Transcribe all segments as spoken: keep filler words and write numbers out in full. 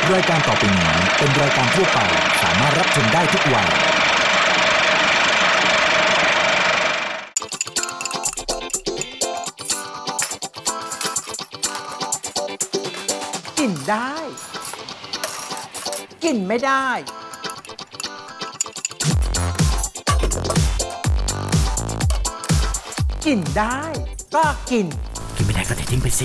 รายการต่อไปนี้เป็นรายการทั่วไปสามารถรับชมได้ทุกวัยกินได้กินไม่ได้กินได้ก็กินกินไม่ได้ก็ทิ้งไปสิ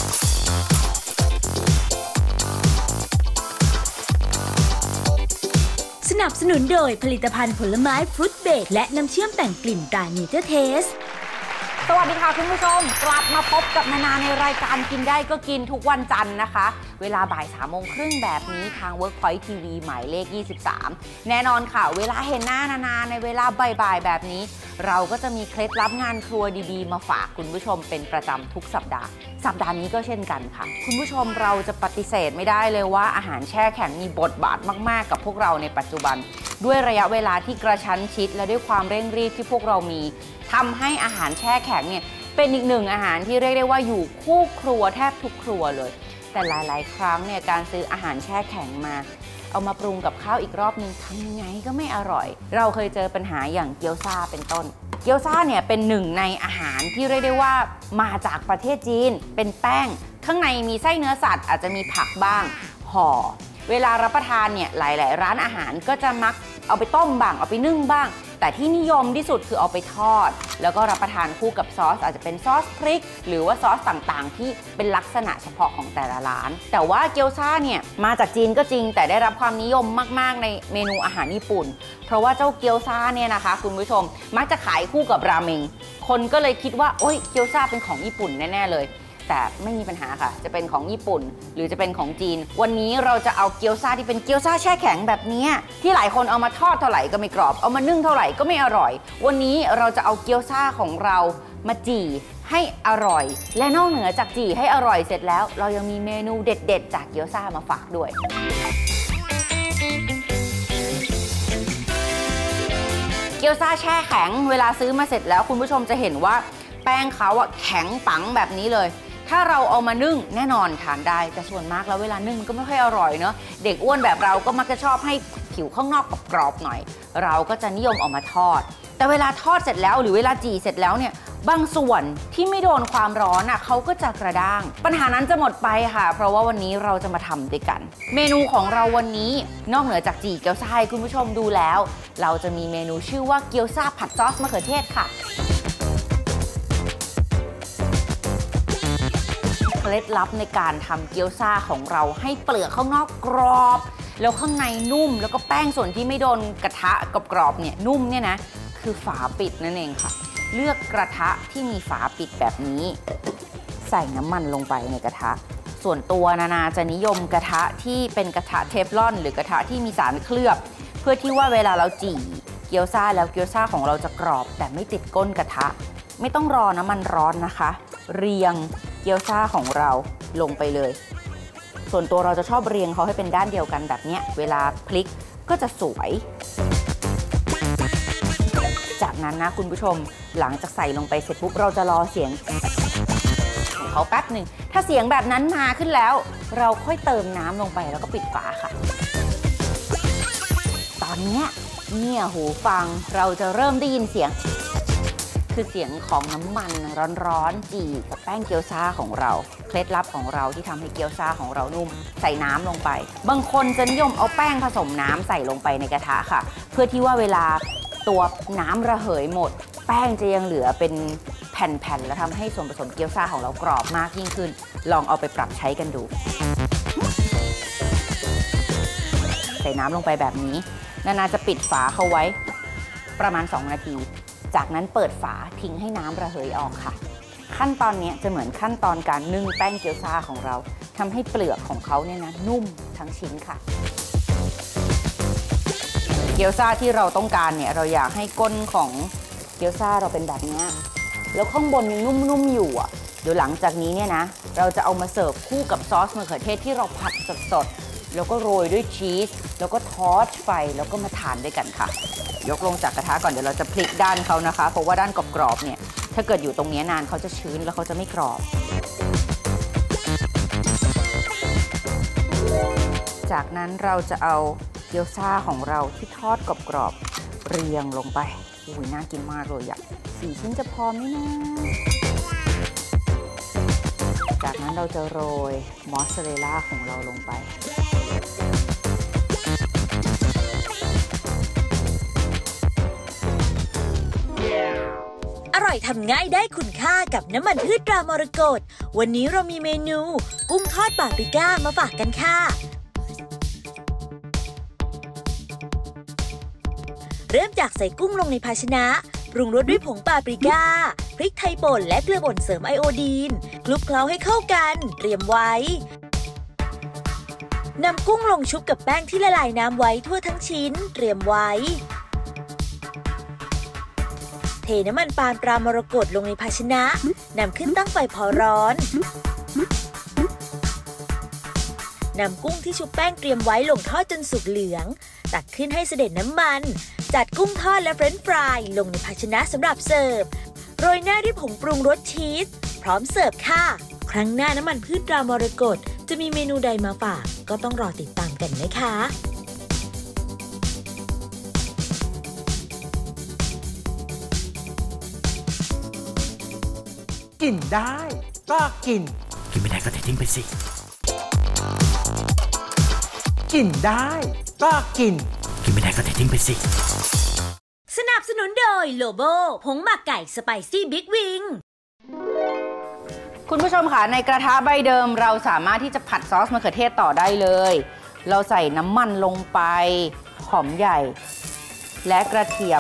สนับสนุนโดยผลิตภัณฑ์ผลไม้ฟรุตเบรดและน้ำเชื่อมแต่งกลิ่นตราเนเจอร์เทสสวัสดีค่ะคุณผู้ชมกลับมาพบกับนานาในรายการกินได้ก็กินทุกวันจันทร์นะคะเวลาบ่ายสามโมงครึ่งแบบนี้ทาง Workpoint ที วี หมายเลขยี่สิบสามแน่นอนค่ะเวลาเห็นหน้านานาในเวลาบ่ายๆแบบนี้เราก็จะมีเคล็ดลับงานครัวดีๆมาฝากคุณผู้ชมเป็นประจำทุกสัปดาห์สัปดาห์นี้ก็เช่นกันค่ะคุณผู้ชมเราจะปฏิเสธไม่ได้เลยว่าอาหารแช่แข็งมีบทบาทมากๆกับพวกเราในปัจจุบันด้วยระยะเวลาที่กระชั้นชิดและด้วยความเร่งรีบที่พวกเรามีทำให้อาหารแช่แข็งเนี่ยเป็นอีกหนึ่งอาหารที่เรียกได้ว่าอยู่คู่ครัวแทบทุกครัวเลยแต่หลายๆครั้งเนี่ยการซื้ออาหารแช่แข็งมาเอามาปรุงกับข้าวอีกรอบนึงทำยังไงก็ไม่อร่อยเราเคยเจอปัญหาอย่างเกี๊ยวซ่าเป็นต้นเกี๊ยวซ่าเนี่ยเป็นหนึ่งในอาหารที่เรียกได้ว่ามาจากประเทศจีนเป็นแป้งข้างในมีไส้เนื้อสัตว์อาจจะมีผักบ้างห่อเวลารับประทานเนี่ยหลายๆร้านอาหารก็จะมักเอาไปต้มบ้างเอาไปนึ่งบ้างแต่ที่นิยมที่สุดคือเอาไปทอดแล้วก็รับประทานคู่กับซอสอาจจะเป็นซอสพริกหรือว่าซอสต่างๆที่เป็นลักษณะเฉพาะของแต่ละร้านแต่ว่าเกี๊ยวซ่าเนี่ยมาจากจีนก็จริงแต่ได้รับความนิยมมากๆในเมนูอาหารญี่ปุ่นเพราะว่าเจ้าเกี๊ยวซ่าเนี่ยนะคะคุณผู้ชมมักจะขายคู่กับราเมงคนก็เลยคิดว่าโอ๊ยเกี๊ยวซ่าเป็นของญี่ปุ่นแน่ๆเลยแต่ไม่มีปัญหาค่ะจะเป็นของญี่ปุ่นหรือจะเป็นของจีนวันนี้เราจะเอาเกี๊ยวซ่าที่เป็นเกี๊ยวซ่าแช่แข็งแบบนี้ที่หลายคนเอามาทอดเท่าไหร่ก็ไม่กรอบเอามานึ่งเท่าไหร่ก็ไม่อร่อยวันนี้เราจะเอาเกี๊ยวซ่าของเรามาจี่ให้อร่อยและนอกเหนือจากจี่ให้อร่อยเสร็จแล้วเรายังมีเมนูเด็ดๆจากเกี๊ยวซ่ามาฝากด้วยเกี๊ยวซ่าแช่แข็งเวลาซื้อมาเสร็จแล้วคุณผู้ชมจะเห็นว่าแป้งเขาอะแข็งปังแบบนี้เลยถ้าเราเอามานึ่งแน่นอนทานได้แต่ส่วนมากแล้วเวลานึ่งก็ไม่ค่อยอร่อยเนอะเด็กอ้วนแบบเราก็มักจะชอบให้ผิวข้างนอกกรอบๆหน่อยเราก็จะนิยมเอามาทอดแต่เวลาทอดเสร็จแล้วหรือเวลาจี่เสร็จแล้วเนี่ยบางส่วนที่ไม่โดนความร้อนอ่ะเขาก็จะกระด้างปัญหานั้นจะหมดไปค่ะเพราะว่าวันนี้เราจะมาทำด้วยกันเมนูของเราวันนี้นอกเหนือจากจี่เกี๊ยวซ่าให้คุณผู้ชมดูแล้วเราจะมีเมนูชื่อว่าเกี๊ยวซ่าผัดซอสมะเขือเทศค่ะเคล็ดลับในการทำเกี๊ยวซ่าของเราให้เปลือกข้างนอกกรอบแล้วข้างในนุ่มแล้วก็แป้งส่วนที่ไม่โดนกระทะกรอบๆเนี่ยนุ่มเนี่ยนะคือฝาปิดนั่นเองค่ะเลือกกระทะที่มีฝาปิดแบบนี้ใส่น้ำมันลงไปในกระทะส่วนตัวนานาจะนิยมกระทะที่เป็นกระทะเทฟลอนหรือกระทะที่มีสารเคลือบเพื่อที่ว่าเวลาเราจี่เกี๊ยวซ่าแล้วเกี๊ยวซ่าของเราจะกรอบแต่ไม่ติดก้นกระทะไม่ต้องรอน้ำมันร้อนนะคะเรียงเกี๊ยวซ่าของเราลงไปเลยส่วนตัวเราจะชอบเรียงเขาให้เป็นด้านเดียวกันแบบนี้เวลาพลิกก็จะสวยจากนั้นนะคุณผู้ชมหลังจากใส่ลงไปเสร็จปุ๊บเราจะรอเสียงของเขาแป๊บหนึ่งถ้าเสียงแบบนั้นมาขึ้นแล้วเราค่อยเติมน้ำลงไปแล้วก็ปิดฝาค่ะตอนนี้เนี่ยหูฟังเราจะเริ่มได้ยินเสียงคือเสียงของน้ำมันร้อนๆจี่กับแป้งเกี๊ยวซ่าของเราเคล็ดลับของเราที่ทำให้เกี๊ยวซ่าของเรานุ่มใส่น้ำลงไปบางคนจะนิยมเอาแป้งผสมน้ำใส่ลงไปในกระทะค่ะเพื่อที่ว่าเวลาตัวน้ำระเหยหมดแป้งจะยังเหลือเป็นแผ่นๆแล้วทำให้ส่วนผสมเกี๊ยวซ่าของเรากรอบมากยิ่งขึ้นลองเอาไปปรับใช้กันดูใส่น้ำลงไปแบบนี้นานาจะปิดฝาเขาไว้ประมาณสองนาทีจากนั้นเปิดฝาทิ้งให้น้ำระเหยออกค่ะขั้นตอนนี้จะเหมือนขั้นตอนการนึ่งแป้งเกี๊ยวซ่าของเราทำให้เปลือกของเขาเนี่ยนะนุ่มทั้งชิ้นค่ะเกี๊ยวซ่าที่เราต้องการเนี่ยเราอยากให้ก้นของเกี๊ยวซ่าเราเป็นแบบนี้แล้วข้างบนยังนุ่มๆอยู่อ่ะเดี๋ยวหลังจากนี้เนี่ยนะเราจะเอามาเสิร์ฟคู่กับซอสมะเขือเทศที่เราผัดสดๆแล้วก็โรยด้วยชีสแล้วก็ทอดไฟแล้วก็มาทานด้วยกันค่ะยกลงจากกระทะก่อนเดี๋ยวเราจะพลิกด้านเขานะคะเพราะว่าด้านกรอบๆเนี่ยถ้าเกิดอยู่ตรงนี้นานเขาจะชื้นแล้วเขาจะไม่กรอบจากนั้นเราจะเอาเกี๊ยวซ่าของเราที่ทอดกรอบๆเรียงลงไปอุ้ยน่ากินมากเลยอ่ะสี่ชิ้นจะพอไหมนะจากนั้นเราจะโรยมอสซาเรลล่าของเราลงไปอร่อยทำง่ายได้คุณค่ากับน้ำมันพืชตรามรกตวันนี้เรามีเมนูกุ้งทอดปาปริก้ามาฝากกันค่ะเริ่มจากใส่กุ้งลงในภาชนะปรุงรสด้วยผงปาปริก้าพริกไทยป่นและเกลือป่นเสริมไอโอดีนคลุกเคล้าให้เข้ากันเตรียมไว้นำกุ้งลงชุบกับแป้งที่ละลายน้ำไว้ทั่วทั้งชิ้นเตรียมไว้เทน้ำมันปาล์มตรามรกตลงในภาชนะนำขึ้นตั้งไฟพอร้อนนำกุ้งที่ชุบแป้งเตรียมไว้ลงทอดจนสุกเหลืองตักขึ้นให้เสด็จน้ำมันจัดกุ้งทอดและเฟรนช์ฟรายลงในภาชนะสำหรับเสิร์ฟโรยหน้าด้วยผงปรุงรสชีสพร้อมเสิร์ฟค่ะครั้งหน้าน้ำมันพืชตรามรกตจะมีเมนูใดมาฝากก็ต้องรอติดตามกันนะคะกินได้ก็กินกินไม่ได้ก็เททิ้งไปสิกินได้ก็กินกินไม่ได้ก็เททิ้งไปสิสนับสนุนโดยโลโบผงหมักไก่สไปซี่บิ๊กวิงคุณผู้ชมค่ะในกระทะใบเดิมเราสามารถที่จะผัดซอสมะเขือเทศต่อได้เลยเราใส่น้ำมันลงไปหอมใหญ่และกระเทียม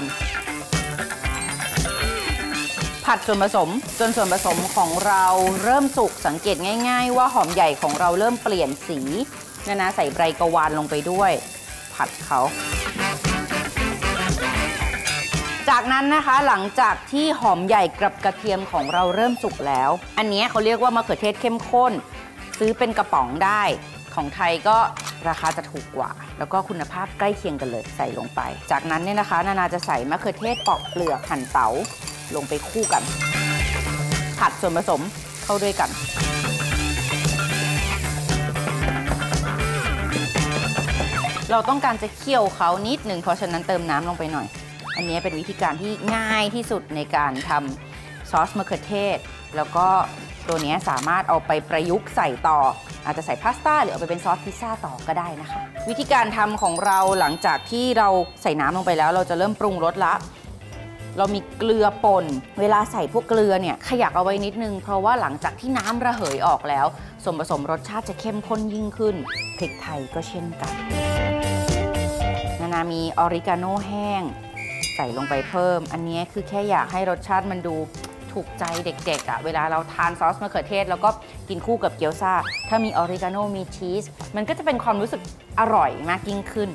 ผัดส่วนผสมจนส่วนผสมของเราเริ่มสุกสังเกตง่ายๆว่าหอมใหญ่ของเราเริ่มเปลี่ยนสีนะนะใส่ใบกะวานลงไปด้วยผัดเขาจากนั้นนะคะหลังจากที่หอมใหญ่กับกระเทียมของเราเริ่มสุกแล้วอันนี้เขาเรียกว่ามะเขือเทศเข้มข้นซื้อเป็นกระป๋องได้ของไทยก็ราคาจะถูกกว่าแล้วก็คุณภาพใกล้เคียงกันเลยใส่ลงไปจากนั้นเนี่ยนะคะนานาจะใส่มะเขือเทศปอกเปลือกหั่นเต๋าลงไปคู่กันผัดส่วนผสมเข้าด้วยกันเราต้องการจะเคี่ยวเขานิดหนึ่งเพราะฉะนั้นเติมน้ำลงไปหน่อยอันนี้เป็นวิธีการที่ง่ายที่สุดในการทำซอสมะเขือเทศแล้วก็ตัวนี้สามารถเอาไปประยุกต์ใส่ต่ออาจจะใส่พาสต้าหรือเอาไปเป็นซอสพิซซ่าต่อก็ได้นะคะวิธีการทำของเราหลังจากที่เราใส่น้ำลงไปแล้วเราจะเริ่มปรุงรสละเรามีเกลือป่นเวลาใส่พวกเกลือเนี่ยขยักเอาไว้นิดนึงเพราะว่าหลังจากที่น้ำระเหยออกแล้วส่วนผสมรสชาติจะเข้มข้นยิ่งขึ้นพริกไทยก็เช่นกันนานามีออริกาโน่แห้งใส่ลงไปเพิ่มอันนี้คือแค่อยากให้รสชาติมันดูถูกใจเด็กๆอ่ะเวลาเราทานซอสมะเขือเทศแล้วก็กินคู่กับเกี๊ยวซ่าถ้ามีออริกาโน่มีชีสมันก็จะเป็นความรู้สึกอร่อยมากยิ่งขึ้น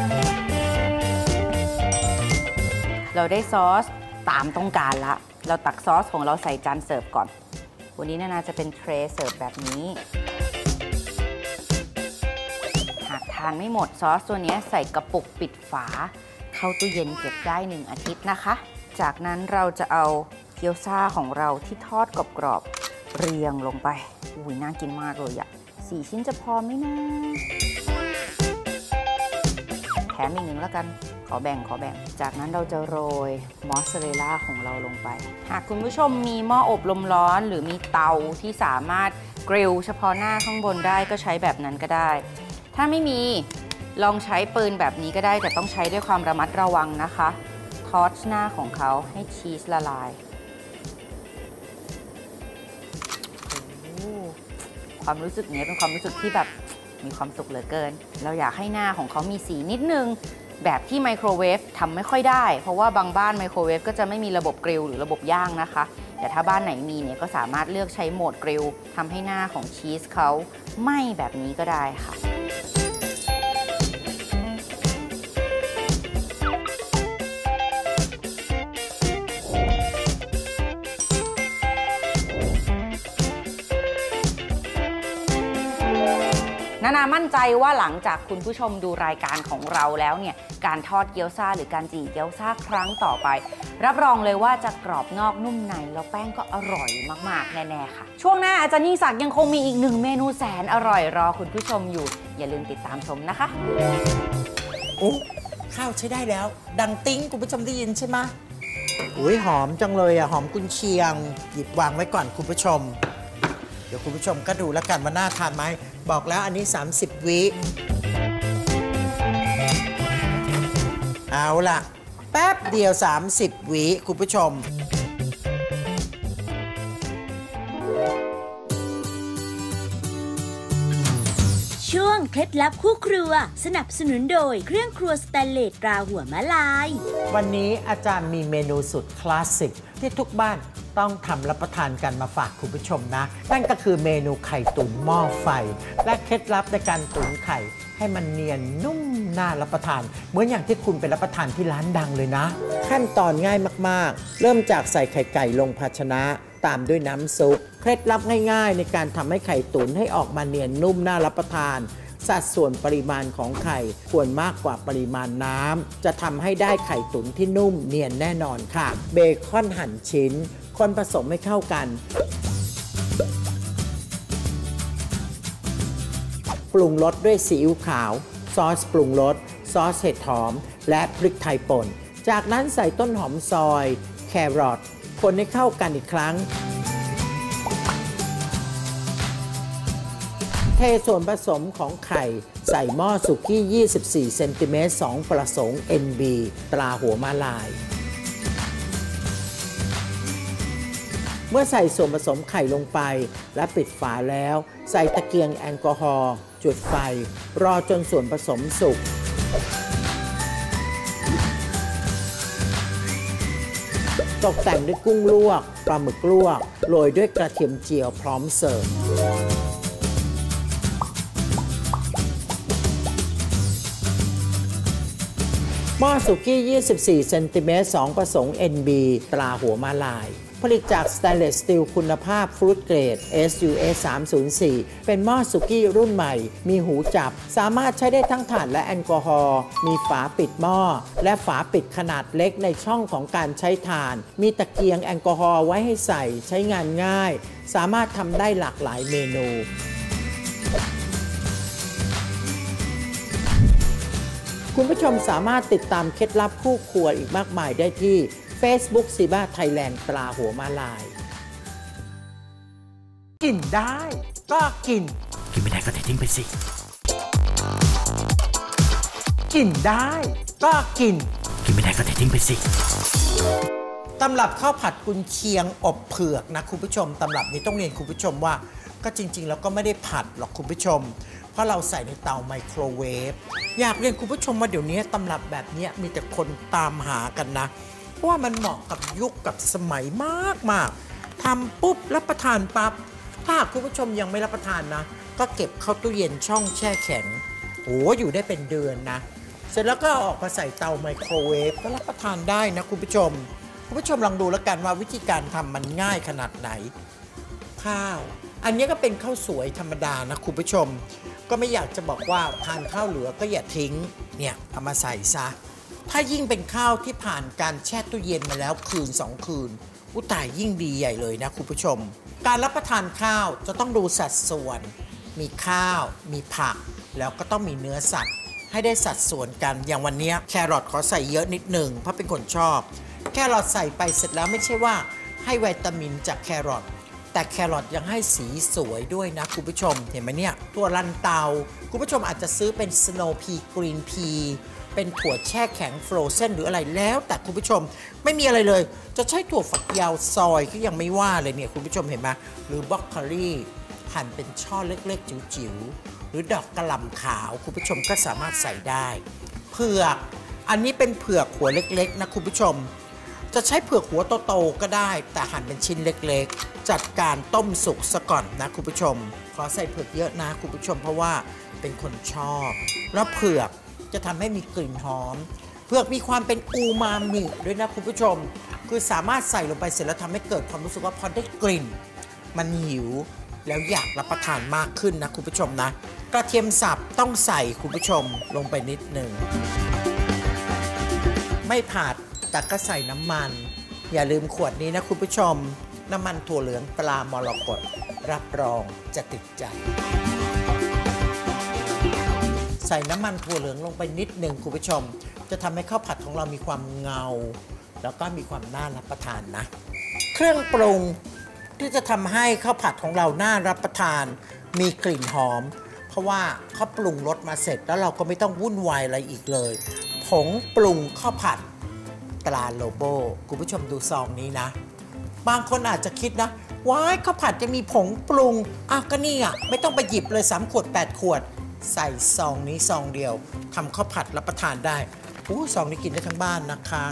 เราได้ซอสตามต้องการละเราตักซอสของเราใส่จานเสิร์ฟก่อนวันนี้นานาจะเป็นเทรย์เสิร์ฟแบบนี้หากทานไม่หมดซอสตัวนี้ใส่กระปุกปิดฝาเข้าตู้เย็นเก็บได้หนึ่งอาทิตย์นะคะจากนั้นเราจะเอาเกี๊ยวซ่าของเราที่ทอดกรอบๆเรียงลงไปอุ้ยน่ากินมากเลยอะสี่ชิ้นจะพอไหมนะแถมอีกหนึ่งแล้วกันขอแบ่งขอแบ่งจากนั้นเราจะโรยมอสซาเรลล่าของเราลงไปหากคุณผู้ชมมีหม้ออบลมร้อนหรือมีเตาที่สามารถกริลเฉพาะหน้าข้างบนได้ก็ใช้แบบนั้นก็ได้ถ้าไม่มีลองใช้ปืนแบบนี้ก็ได้แต่ต้องใช้ด้วยความระมัดระวังนะคะทอดหน้าของเขาให้ชีสละลายความรู้สึกนี้เป็นความรู้สึกที่แบบมีความสุขเหลือเกินเราอยากให้หน้าของเขามีสีนิดนึงแบบที่ไมโครเวฟทำไม่ค่อยได้เพราะว่าบางบ้านไมโครเวฟก็จะไม่มีระบบกริลหรือระบบย่างนะคะแต่ถ้าบ้านไหนมีเนี่ยก็สามารถเลือกใช้โหมดกริลทำให้หน้าของชีสเขาไหม้แบบนี้ก็ได้ค่ะนานามั่นใจว่าหลังจากคุณผู้ชมดูรายการของเราแล้วเนี่ยการทอดเกี๊ยวซ่าหรือการจี่เกี๊ยวซ่าครั้งต่อไปรับรองเลยว่าจะกรอบนอกนุ่มในแล้วแป้งก็อร่อยมากๆแน่ๆค่ะช่วงหน้าอาจารย์ยิ่งศักดิ์ยังคงมีอีกหนึ่งเมนูแสนอร่อยรอคุณผู้ชมอยู่อย่าลืมติดตามชมนะคะโอ้ข้าวใช้ได้แล้วดังติ้งคุณผู้ชมได้ยินใช่ไหมอุ้ยหอมจังเลยอ่ะหอมกุนเชียงหยิบวางไว้ก่อนคุณผู้ชมเดี๋ยวคุณผู้ชมก็ดูแล้วกันว่าน่าทานไหมบอกแล้วอันนี้สามสิบวิเอาล่ะแป๊บเดียวสามสิบวิคุณผู้ชมช่วงเคล็ดลับคู่ครัวสนับสนุนโดยเครื่องครัวสแตนเลสตราหัวมะลายวันนี้อาจารย์มีเมนูสุดคลาสสิกที่ทุกบ้านต้องทำรับประทานกันมาฝากคุณผู้ชมนะนั่นก็คือเมนูไข่ตุ๋นหม้อไฟและเคล็ดลับในการตุ๋นไข่ให้มันเนียนนุ่มน่ารับประทานเหมือนอย่างที่คุณไปรับประทานที่ร้านดังเลยนะขั้นตอนง่ายมากๆเริ่มจากใส่ไข่ไก่ลงภาชนะตามด้วยน้ำซุปเคล็ดลับง่ายๆในการทำให้ไข่ตุ๋นให้ออกมาเนียนนุ่มน่ารับประทานสัดส่วนปริมาณของไข่ควรมากกว่าปริมาณน้ำจะทำให้ได้ไข่ตุ๋นที่นุ่มเนียนแน่นอนค่ะเบคอนหั่นชิ้นคนผสมให้เข้ากันปรุงรสด้วยซีอิ๊วขาวซอสปรุงรสซอสเห็ดหอมและพริกไทยป่นจากนั้นใส่ต้นหอมซอยแครอทคนให้เข้ากันอีกครั้งเทส่วนผสมของไข่ใส่หม้อสุกี้ยี่สิบสี่เซนติเมตรสองประสงค์ เอ็น บี ตราหัวม้าลายเมื่อใส่ส่วนผสมไข่ลงไปและปิดฝาแล้วใส่ตะเกียงแอลกอฮอล์จุดไฟรอจนส่วนผสมสุกตกแต่งด้วยกุ้งลวกปลาหมึกลวกโรยด้วยกระเทียมเจียวพร้อมเสิร์ฟหม้อสุกี้ยี่สิบสี่เซนติเมตรสองประสงค์ เอ็น บี ตราหัวม้าลายผลิตจากสแตนเลสสตีลคุณภาพฟรุตเกรด เอส ยู เอส สามศูนย์สี่ เป็นหม้อสุกี้รุ่นใหม่มีหูจับสามารถใช้ได้ทั้งถ่านและแอลกอฮอล์มีฝาปิดหม้อและฝาปิดขนาดเล็กในช่องของการใช้ถ่านมีตะเกียงแอลกอฮอล์ไว้ให้ใส่ใช้งานง่ายสามารถทำได้หลากหลายเมนูคุณผู้ชมสามารถติดตามเคล็ดลับคู่ครัวอีกมากมายได้ที่ Facebook ซีบ้าไทยแลนด์ตราหัวม้าลายกินได้ก็กินกินไม่ได้ก็เททิ้งไปสิกินได้ก็กินกินไม่ได้ก็เททิ้งไปสิตำรับข้าวผัดกุนเชียงอบเผือกนะคุณผู้ชมตำรับนี้ต้องเรียนคุณผู้ชมว่าก็จริงๆแล้วก็ไม่ได้ผัดหรอกคุณผู้ชมเพราะเราใส่ในเตาไมโครเวฟอยากเรียนคุณผู้ชมว่าเดี๋ยวนี้ตำรับแบบนี้มีแต่คนตามหากันนะเพราะว่ามันเหมาะกับยุคกับสมัยมากๆทำปุ๊บรับประทานปั๊บถ้าคุณผู้ชมยังไม่รับประทานนะก็เก็บเข้าตู้เย็นช่องแช่แข็งโอ้อยู่ได้เป็นเดือนนะเสร็จแล้วก็ออกมาใส่เตาไมโครเวฟก็รับประทานได้นะคุณผู้ชมคุณผู้ชมลองดูแล้วกันว่าวิธีการทำมันง่ายขนาดไหนข้าวอันนี้ก็เป็นข้าวสวยธรรมดานะคุณผู้ชมก็ไม่อยากจะบอกว่าทานข้าวเหลือก็อย่าทิ้งเนี่ยเอามาใส่ซะถ้ายิ่งเป็นข้าวที่ผ่านการแช่ตู้เย็นมาแล้วคืนสองคืนอุยตายยิ่งดีใหญ่เลยนะคุณผู้ชมการรับประทานข้าวจะต้องดูสัดส่วนมีข้าวมีผักแล้วก็ต้องมีเนื้อสัตว์ให้ได้สัดส่วนกันอย่างวันนี้แครอทขอใส่เยอะนิดหนึ่งเพราะเป็นคนชอบแครอทใส่ไปเสร็จแล้วไม่ใช่ว่าให้วิตามินจากแครอทแต่แครอทยังให้สีสวยด้วยนะคุณผู้ชมเห็นไหมเนี่ยถั่วลันเตาคุณผู้ชมอาจจะซื้อเป็นสโนว์พีกรีนพีเป็นถั่วแช่แข็งฟรอเซนหรืออะไรแล้วแต่คุณผู้ชมไม่มีอะไรเลยจะใช้ถั่วฝักยาวซอยก็ยังไม่ว่าเลยเนี่ยคุณผู้ชมเห็นไหมหรือบรอกโคลีหั่นเป็นช่อเล็กๆจิ๋วๆหรือดอกกระหล่ำขาวคุณผู้ชมก็สามารถใส่ได้เผือกอันนี้เป็นเผือกหัวเล็กๆนะคุณผู้ชมจะใช้เผือกหัวโตๆก็ได้แต่หั่นเป็นชิ้นเล็กๆจัดการต้มสุกซะก่อนนะคุณผู้ชมขอใส่เผือกเยอะนะคุณผู้ชมเพราะว่าเป็นคนชอบแล้วเผือกจะทำให้มีกลิ่นหอมเผือกมีความเป็นอูมามิด้วยนะคุณผู้ชมคือสามารถใส่ลงไปเสร็จแล้วทำให้เกิดความรู้สึกว่าพอได้กลิ่นมันหิวแล้วอยากรับประทานมากขึ้นนะคุณผู้ชมนะกระเทียมสับต้องใส่คุณผู้ชมลงไปนิดหนึ่งไม่ผัดแต่ก็ใส่น้ำมันอย่าลืมขวดนี้นะคุณผู้ชมน้ำมันถั่วเหลืองปลามรกตรับรองจะติดใจใส่น้ำมันถั่วเหลืองลงไปนิดหนึ่งคุณผู้ชมจะทำให้ข้าวผัดของเรามีความเงาแล้วก็มีความน่ารับประทานนะเครื่องปรุงที่จะทำให้ข้าวผัดของเราน่ารับประทานมีกลิ่นหอมเพราะว่าเขาปรุงรสมาเสร็จแล้วเราก็ไม่ต้องวุ่นวายอะไรอีกเลยผงปรุงข้าวผัดตราโลโบคุณผู้ชมดูซองนี้นะบางคนอาจจะคิดนะว้ายข้าวผัดจะมีผงปรุงอ่ะก็นี่อ่ะไม่ต้องไปหยิบเลยสามขวดแปดขวดใส่ซองนี้ซองเดียวทำข้าวผัดรับประทานได้โอ้ซองนี้กินได้ทั้งบ้านนะคะ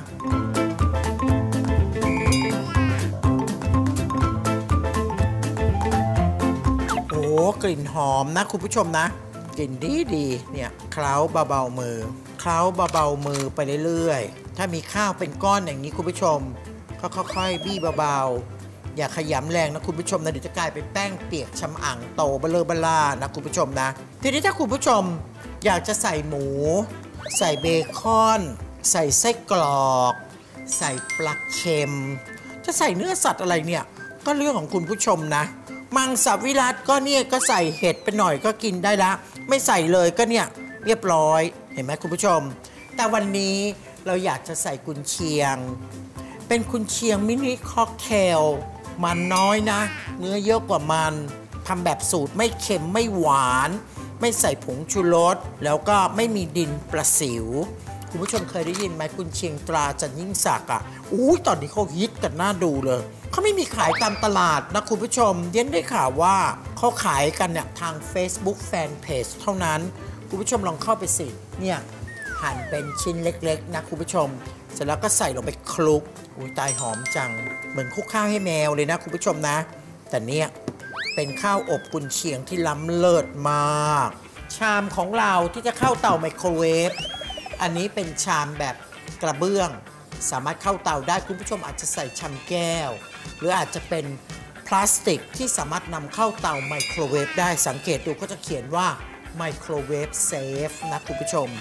โอ้กลิ่นหอมนะคุณผู้ชมนะกลิ่นดีดีเนี่ยเคล้าเบาๆมือเคล้าเบาๆมือไปเรื่อยๆถ้ามีข้าวเป็นก้อนอย่างนี้คุณผู้ชมก็ค่อยๆบี้เบาๆอย่าขยำแรงนะคุณผู้ชมนะเดี๋ยวจะกลายเป็นแป้งเปียกชำอั่งโตเบลอเบลานะคุณผู้ชมนะทีนี้ถ้าคุณผู้ชมอยากจะใส่หมูใส่เบคอนใส่ไส้กรอกใส่ปลาเค็มจะใส่เนื้อสัตว์อะไรเนี่ยก็เรื่องของคุณผู้ชมนะมังสวิรัติก็เนี่ยก็ใส่เห็ดไปหน่อยก็กินได้ละไม่ใส่เลยก็เนี่ยเรียบร้อยเห็นไหมคุณผู้ชมแต่วันนี้เราอยากจะใส่กุนเชียงเป็นกุนเชียงมินิค็อกเทลมันน้อยนะเนื้อเยอะกว่ามันทำแบบสูตรไม่เค็มไม่หวานไม่ใส่ผงชูรสแล้วก็ไม่มีดินประสิวคุณผู้ชมเคยได้ยินไหมกุนเชียงตราจันยิ่งศักดิ์อ่ะอู้ตอนนี้เขาฮิตกันน่าดูเลยเขาไม่มีขายตามตลาดนะคุณผู้ชมเดียนได้ข่าวว่าเขาขายกันเนี่ยทาง Facebook Fanpage เท่านั้นคุณผู้ชมลองเข้าไปสิเนี่ยหั่นเป็นชิ้นเล็กๆนะคุณผู้ชมเสร็จแล้วก็ใส่ลงไปคลุกอุ้ยตายหอมจังเหมือนคลุกข้าวให้แมวเลยนะคุณผู้ชมนะแต่เนี่ยเป็นข้าวอบกุนเชียงที่ล้ำเลิศมากชามของเราที่จะเข้าเตาไมโครเวฟอันนี้เป็นชามแบบกระเบื้องสามารถเข้าเตาได้คุณผู้ชมอาจจะใส่ชามแก้วหรืออาจจะเป็นพลาสติกที่สามารถนำเข้าเตาไมโครเวฟได้สังเกตดูก็จะเขียนว่าไมโครเวฟเซฟนะคุณผู้ชม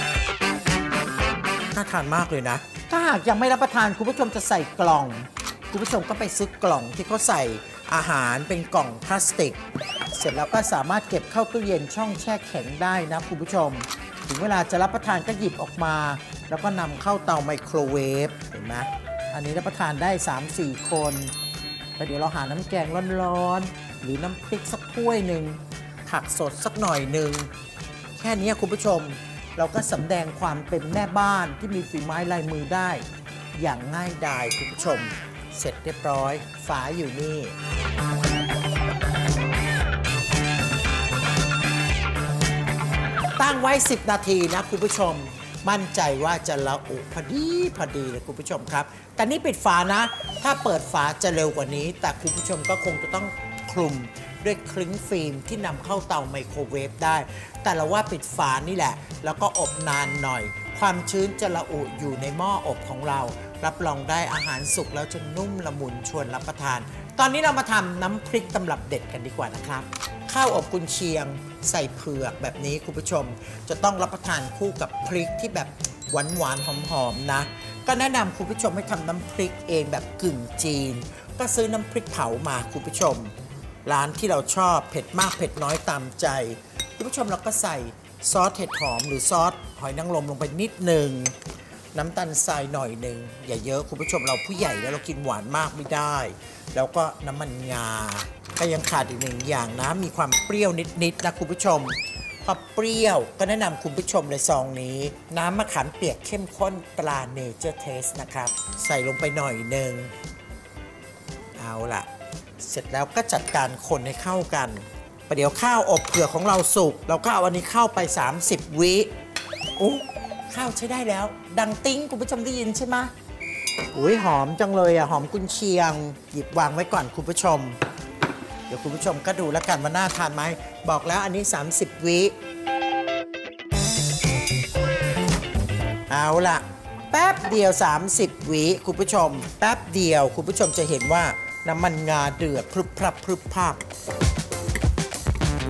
น่าทานมากเลยนะถ้าหากยังไม่รับประทานคุณผู้ชมจะใส่กล่องคุณผู้ชมก็ไปซื้อกล่องที่เขาใส่อาหารเป็นกล่องพลาสติกเสร็จแล้วก็สามารถเก็บเข้าตู้เย็นช่องแช่แข็งได้นะคุณผู้ชมถึงเวลาจะรับประทานก็หยิบออกมาแล้วก็นำเข้าเตาไมโครเวฟเห็นไหมอันนี้รับประทานได้ สามถึงสี่ คนแล้วเดี๋ยวเราหาน้ำแกงร้อนๆหรือน้ำพริกสักถ้วยหนึ่งผักสดสักหน่อยหนึ่งแค่นี้คุณผู้ชมเราก็สำแดงความเป็นแม่บ้านที่มีฝีไม้ลายมือได้อย่างง่ายดายคุณผู้ชมเสร็จเรียบร้อยฝาอยู่นี่ตั้งไว้สิบนาทีนะคุณผู้ชมมั่นใจว่าจะละอุพอดีพอดีเลยคุณผู้ชมครับแต่นี่ปิดฝานะถ้าเปิดฝาจะเร็วกว่านี้แต่คุณผู้ชมก็คงจะต้องคลุมด้วยคลิ้งฟิล์มที่นำเข้าเตาไมโครเวฟได้แต่เราว่าปิดฝานี่แหละแล้วก็อบนานหน่อยความชื้นจะละอุอยู่ในหม้ออบของเรารับรองได้อาหารสุกแล้วจะนุ่มละมุนชวนรับประทานตอนนี้เรามาทำน้ำพริกตำรับเด็ดกันดีกว่านะครับข้าวอบกุนเชียงใส่เผือกแบบนี้คุณผู้ชมจะต้องรับประทานคู่กับพริกที่แบบหวานหวานหอมๆนะก็แนะนำคุณผู้ชมให้ทำน้ำพริกเองแบบกึ่งจีนก็ซื้อน้ำพริกเผามาคุณผู้ชมร้านที่เราชอบเผ็ดมากเผ็ดน้อยตามใจคุณผู้ชมเราก็ใส่ซอสเห็ดหอมหรือซอสหอยนางรมลงไปนิดหนึ่งน้ำตาลทรายหน่อยหนึ่งอย่าเยอะคุณผู้ชมเราผู้ใหญ่แล้วเรากินหวานมากไม่ได้แล้วก็น้ำมันงาก็ยังขาดอีกหนึ่งอย่างนะมีความเปรี้ยวนิดๆนะคุณผู้ชมพอเปรี้ยวก็แนะนำคุณผู้ชมในซองนี้น้ำมะขามเปียกเข้มข้นตราเนเจอร์เทสนะครับใส่ลงไปหน่อยหนึ่งเอาล่ะเสร็จแล้วก็จัดการคนให้เข้ากันประเดี๋ยวข้าวอบเผือกของเราสุกเราก็เอาอันนี้เข้าไปสามสิบวิโอ้ข้าวใช้ได้แล้วดังติ้งคุณผู้ชมได้ยินใช่ไหมอุ้ยหอมจังเลยอ่ะหอมกุนเชียงหยิบวางไว้ก่อนคุณผู้ชมเดี๋ยวคุณผู้ชมก็ดูแล้วกันว่าน่าทานไหมบอกแล้วอันนี้สามสิบวิเอาล่ะแป๊บเดียวสามสิบวิคุณผู้ชมแป๊บเดียวคุณผู้ชมจะเห็นว่าน้ำมันงาเดือดพรึบพรับพรึบพรับ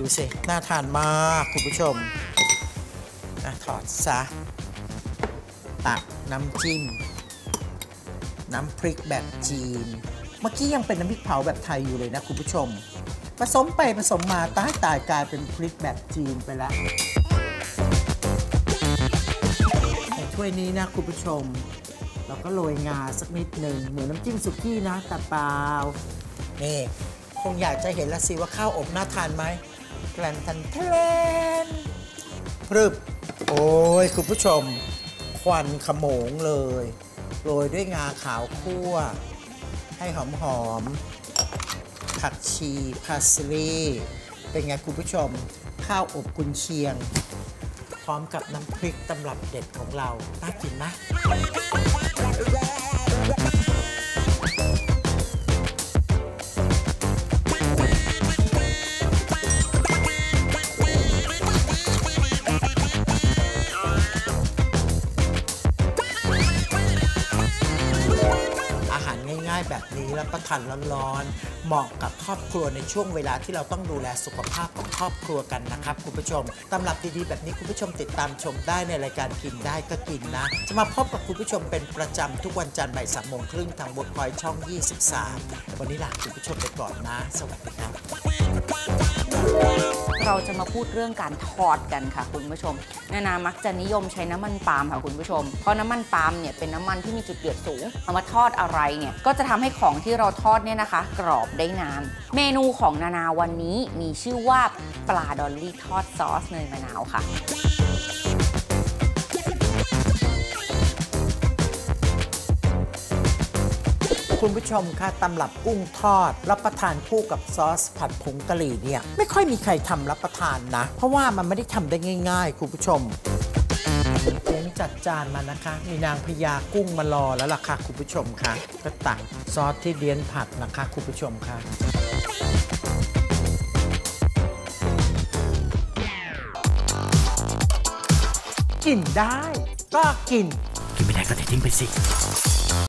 สิน่าทานมากคุณผู้ชมอ่ะถอดซะตักน้ำจิ้มน้ำพริกแบบจีนเมื่อกี้ยังเป็นน้ำพริกเผาแบบไทยอยู่เลยนะคุณผู้ชมผสมไปผสมมาตายตายกลายเป็นพริกแบบจีนไปแล้วในถ้วยนี้นะคุณผู้ชมเราก็โรยงาสักนิดหนึ่งเหมือนน้ำจิ้มสุกี้นะแต่เปล่านี่คงอยากจะเห็นละสิว่าข้าวอบน่าทานไหมแกลนทันเทลนพรึบโอ้ยคุณผู้ชมควันขโมงเลยโรยด้วยงาขาวคั่วให้หอมๆผักชีพาสลีย์เป็นไงคุณผู้ชมข้าวอบกุนเชียงพร้อมกับน้ำพริกตำรับเด็ดของเราน่ากินนะแบบนี้แล้วประทานร้อนๆเหมาะกับครอบครัวในช่วงเวลาที่เราต้องดูแลสุขภาพของครอบครัวกันนะครับคุณผู้ชมตำรับดีๆแบบนี้คุณผู้ชมติดตามชมได้ในรายการกินได้ก็กินนะจะมาพบกับคุณผู้ชมเป็นประจำทุกวันจันทร์บ่ายสามโมงครึ่งทางบทคอยช่องยี่สิบสามวันนี้ลาคุณผู้ชมไปก่อนนะสวัสดีครับเราจะมาพูดเรื่องการทอดกันค่ะคุณผู้ชมนานามักจะนิยมใช้น้ำมันปาล์มค่ะคุณผู้ชมเพราะน้ำมันปาล์มเนี่ยเป็นน้ำมันที่มีจุดเดือดสูงเอามาทอดอะไรเนี่ยก็จะทำให้ของที่เราทอดเนี่ยนะคะกรอบได้นานเมนูของนานาวันนี้มีชื่อว่าปลาดอลลี่ทอดซอสเนยมะนาวค่ะคุณผู้ชมค่ะตำรับกุ้งทอดรับประทานคู่กับซอสผัดผงกะหรี่เนี่ยไม่ค่อยมีใครทำรับประทานนะเพราะว่ามันไม่ได้ทำได้ง่ายๆคุณผู้ชมเลี้ยงจัดจานมานะคะมีนางพญากุ้งมารอแล้วล่ะค่ะคุณผู้ชมค่ะก็ตักซอสที่เลี้ยนผัดนะคะคุณผู้ชมค่ะกินได้ก็กินกินไม่ได้ก็ทิ้งไปสิ